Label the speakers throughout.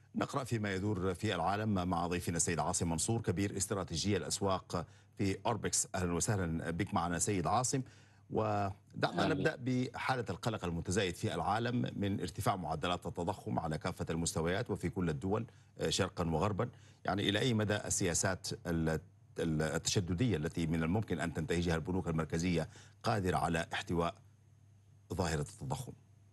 Speaker 1: نقرأ فيما يدور في العالم مع ضيفنا السيد عاصم منصور كبير استراتيجية الأسواق في أوربكس. أهلا وسهلا بك معنا سيد عاصم. ودعنا
Speaker 2: أهلا
Speaker 1: نبدأ
Speaker 2: بك.
Speaker 1: بحالة القلق المتزايد في العالم من ارتفاع معدلات التضخم على كافة المستويات وفي كل الدول شرقا وغربا. يعني إلى أي مدى السياسات التشددية التي من الممكن أن تنتهجها البنوك المركزية قادرة على احتواء ظاهرة التضخم؟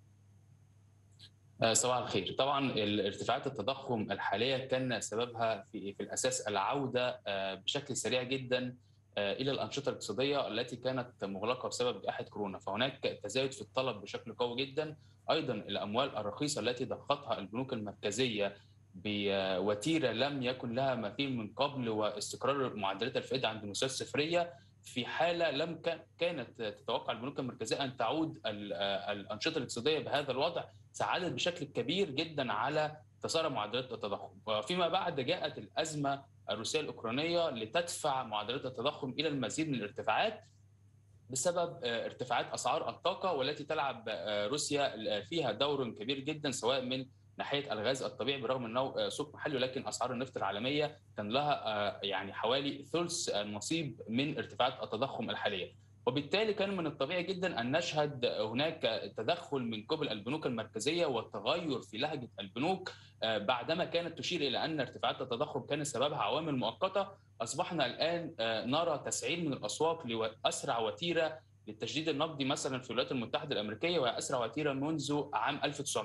Speaker 2: صباح الخير. طبعا ارتفاعات التضخم الحاليه كان سببها في الاساس العوده بشكل سريع جدا الى الانشطه الاقتصاديه التي كانت مغلقه بسبب جائحه كورونا، فهناك تزايد في الطلب بشكل قوي جدا. ايضا الاموال الرخيصه التي ضختها البنوك المركزيه بوتيره لم يكن لها مثيل من قبل، واستقرار معدلات الفائده عند مستويات صفريه في حاله لم كانت تتوقع البنوك المركزيه ان تعود الانشطه الاقتصاديه بهذا الوضع، ساعدت بشكل كبير جدا على تسارع معدلات التضخم. وفيما بعد جاءت الازمه الروسيه الاوكرانيه لتدفع معدلات التضخم الى المزيد من الارتفاعات بسبب ارتفاعات اسعار الطاقه، والتي تلعب روسيا فيها دور كبير جدا سواء من ناحيه الغاز الطبيعي برغم انه سوق محلي، ولكن اسعار النفط العالميه كان لها يعني حوالي ثلث النصيب من ارتفاعات التضخم الحاليه. وبالتالي كان من الطبيعي جدا ان نشهد هناك تدخل من قبل البنوك المركزيه وتغير في لهجه البنوك بعدما كانت تشير الى ان ارتفاعات التضخم كان سببها عوامل مؤقته. اصبحنا الان نرى تسعير من الاسواق لاسرع وتيره للتجديد النقدي مثلا في الولايات المتحده الامريكيه، وهي اسرع وتيره منذ عام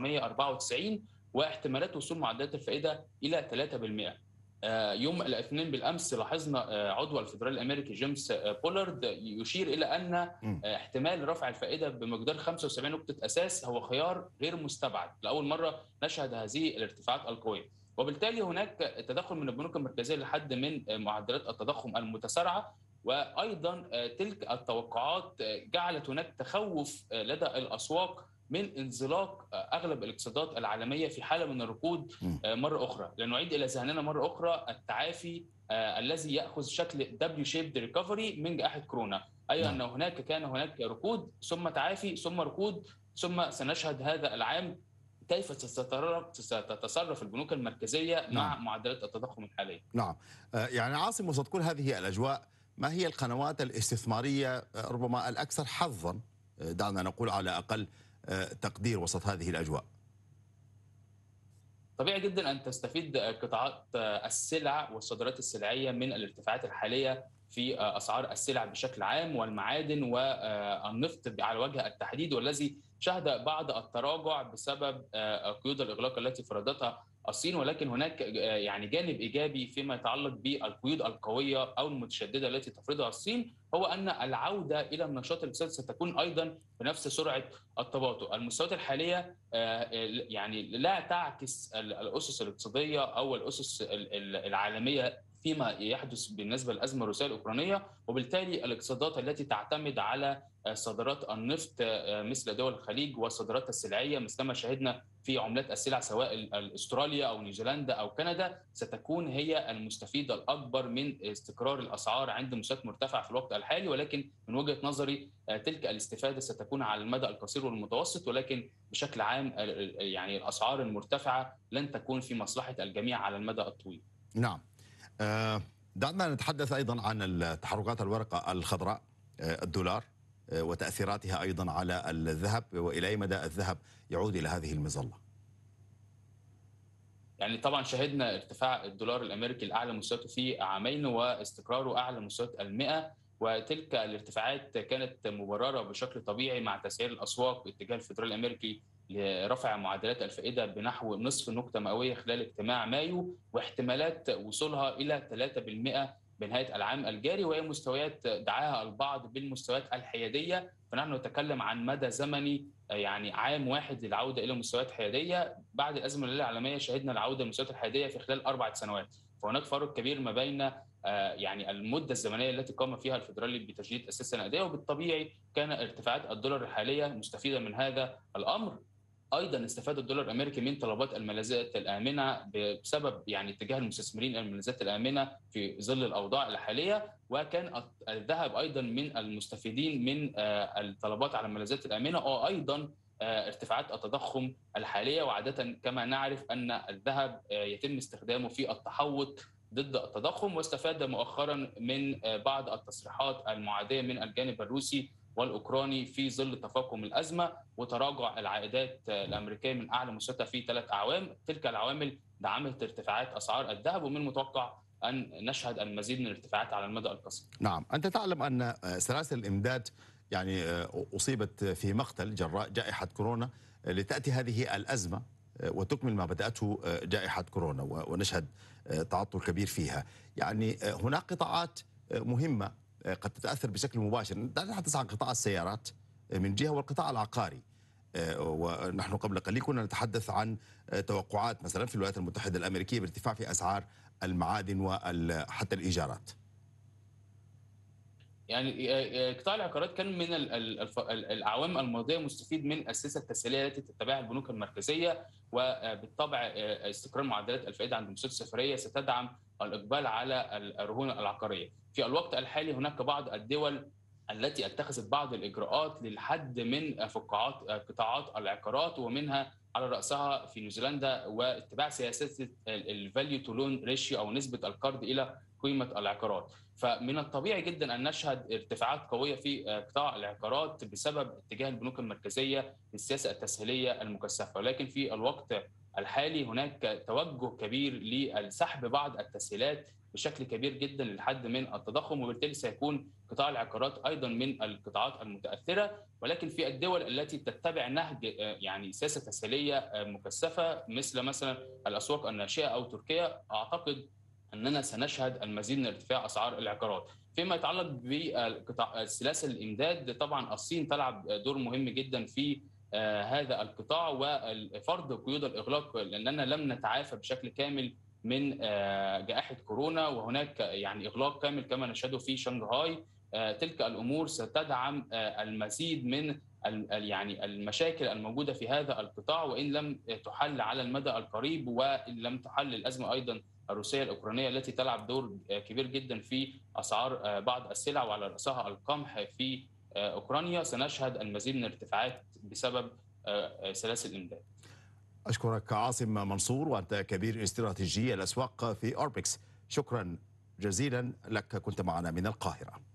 Speaker 2: 1994، واحتمالات وصول معدلات الفائده الى 3%. يوم الاثنين بالامس لاحظنا عضو الفدرالي الامريكي جيمس بولارد يشير الى ان احتمال رفع الفائده بمقدار 75 نقطه اساس هو خيار غير مستبعد. لاول مره نشهد هذه الارتفاعات القويه، وبالتالي هناك تدخل من البنوك المركزيه لحد من معدلات التضخم المتسارعه. وايضا تلك التوقعات جعلت هناك تخوف لدى الاسواق من انزلاق اغلب الاقتصادات العالميه في حاله من الركود مره اخرى. لنعيد الى ذهننا مره اخرى التعافي الذي ياخذ شكل دبليو شيبد ريكفري من جائحه كورونا، اي ان كان هناك ركود ثم تعافي ثم ركود، ثم سنشهد هذا العام كيف ستتصرف البنوك المركزيه مع معدلات التضخم الحاليه.
Speaker 1: نعم. يعني عاصم، وسط كل هذه الاجواء ما هي القنوات الاستثماريه ربما الاكثر حظا، دعنا نقول على اقل تقدير، وسط هذه الاجواء؟
Speaker 2: طبيعي جدا ان تستفيد قطاعات السلع والصادرات السلعيه من الارتفاعات الحاليه في اسعار السلع بشكل عام، والمعادن والنفط على وجه التحديد، والذي شهد بعض التراجع بسبب قيود الاغلاق التي فرضتها الصين. ولكن هناك يعني جانب ايجابي فيما يتعلق بالقيود القويه او المتشدده التي تفرضها الصين، هو ان العوده الى النشاط الاقتصادي ستكون ايضا بنفس سرعه التباطؤ. المستويات الحاليه يعني لا تعكس الاسس الاقتصاديه او الاسس العالميه فيما يحدث بالنسبه للازمه الروسيه الاوكرانيه، وبالتالي الاقتصادات التي تعتمد على صادرات النفط مثل دول الخليج والصادرات السلعيه مثلما شهدنا في عملات السلع سواء استراليا او نيوزيلندا او كندا ستكون هي المستفيده الاكبر من استقرار الاسعار عند مستويات مرتفعه في الوقت الحالي. ولكن من وجهه نظري تلك الاستفاده ستكون على المدى القصير والمتوسط، ولكن بشكل عام يعني الاسعار المرتفعه لن تكون في مصلحه الجميع على المدى الطويل.
Speaker 1: نعم. دعنا نتحدث ايضا عن تحركات الورقه الخضراء، الدولار، وتاثيراتها ايضا على الذهب، والى اي مدى الذهب يعود الى هذه المظله؟
Speaker 2: يعني طبعا شهدنا ارتفاع الدولار الامريكي لاعلى مستوياته في عامين واستقراره اعلى مستويات ال100، وتلك الارتفاعات كانت مبرره بشكل طبيعي مع تسعير الاسواق باتجاه الفدرالي الامريكي لرفع معدلات الفائده بنحو نصف نقطه مئويه خلال اجتماع مايو، واحتمالات وصولها الى 3% بنهايه العام الجاري، وهي مستويات دعاها البعض بالمستويات الحياديه. فنحن نتكلم عن مدى زمني يعني عام واحد للعوده الى مستويات حياديه. بعد الازمه الماليه العالميه شهدنا العوده للمستويات الحياديه في خلال 4 سنوات، فهناك فرق كبير ما بين يعني المده الزمنيه التي قام فيها الفدرالي بتجديد السياسه النقديه، وبالطبيعي كان ارتفاعات الدولار الحاليه مستفيده من هذا الامر. ايضا استفاد الدولار الامريكي من طلبات الملاذات الامنه بسبب يعني اتجاه المستثمرين الى الملاذات الامنه في ظل الاوضاع الحاليه، وكان الذهب ايضا من المستفيدين من الطلبات على الملاذات الامنه، وايضا ارتفاعات التضخم الحاليه. وعاده كما نعرف ان الذهب يتم استخدامه في التحوط ضد التضخم، واستفاد مؤخرا من بعض التصريحات المعاديه من الجانب الروسي والاوكراني في ظل تفاقم الازمه وتراجع العائدات الامريكيه من اعلى مستوى في 3 اعوام. تلك العوامل دعمت ارتفاعات اسعار الذهب، ومن المتوقع ان نشهد المزيد من الارتفاعات على المدى القصير.
Speaker 1: نعم، أنت تعلم أن سلاسل الإمداد يعني أصيبت في مقتل جراء جائحة كورونا، لتأتي هذه الأزمة وتكمل ما بدأته جائحة كورونا ونشهد تعطل كبير فيها. يعني هناك قطاعات مهمة قد تتأثر بشكل مباشر، نتحدث عن قطاع السيارات من جهة والقطاع العقاري. ونحن قبل قليل كنا نتحدث عن توقعات مثلا في الولايات المتحدة الأمريكية بارتفاع في أسعار المعادن وحتى الإيجارات.
Speaker 2: يعني قطاع العقارات كان من الاعوام الماضيه مستفيد من السياسه التسهيليه التي تتبعها البنوك المركزيه، وبالطبع استقرار معدلات الفائده عند المستويات الصفريه ستدعم الاقبال على الرهون العقاريه. في الوقت الحالي هناك بعض الدول التي اتخذت بعض الاجراءات للحد من فقاعات قطاعات العقارات، ومنها على راسها في نيوزيلندا واتباع سياسه الفاليو تو لون ريشيو او نسبه القرض الى قيمه العقارات. فمن الطبيعي جدا ان نشهد ارتفاعات قويه في قطاع العقارات بسبب اتجاه البنوك المركزيه للسياسه التسهيليه المكثفه، ولكن في الوقت الحالي هناك توجه كبير لسحب بعض التسهيلات بشكل كبير جدا للحد من التضخم، وبالتالي سيكون قطاع العقارات ايضا من القطاعات المتاثره. ولكن في الدول التي تتبع نهج يعني سياسه تسهيليه مكثفه مثلا الاسواق الناشئه او تركيا، اعتقد اننا سنشهد المزيد من ارتفاع اسعار العقارات. فيما يتعلق بسلاسل الامداد، طبعا الصين تلعب دور مهم جدا في هذا القطاع وفرض قيود الاغلاق، لاننا لم نتعافى بشكل كامل من جائحه كورونا، وهناك يعني اغلاق كامل كما نشهده في شنغهاي. تلك الامور ستدعم المزيد من يعني المشاكل الموجوده في هذا القطاع، وان لم تحل على المدى القريب، وان لم تحل الازمه ايضا الروسيه الاوكرانيه التي تلعب دور كبير جدا في اسعار بعض السلع وعلى راسها القمح في اوكرانيا، سنشهد المزيد من الارتفاعات بسبب سلاسل الامداد.
Speaker 1: أشكرك عاصم منصور، وأنت كبير استراتيجية الأسواق في أوربكس. شكرا جزيلا لك، كنت معنا من القاهرة.